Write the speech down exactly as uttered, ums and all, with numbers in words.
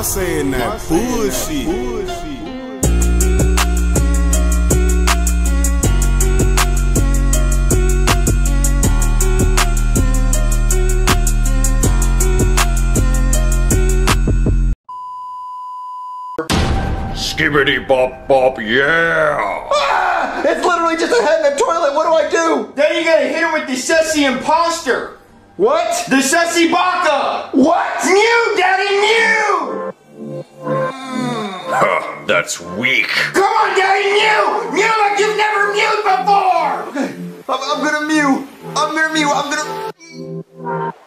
saying that bullshit. bullshit. Skibidi bop bop, yeah! Ah! It's literally just a head in the toilet. What do I do? Then you gotta hit him with the sussy imposter. What? The sussy baka. What? Mew, daddy, mew! Huh, that's weak. Come on, daddy, mew! Mew like you've never mewed before! Okay, I'm, I'm gonna mew. I'm gonna mew. I'm gonna...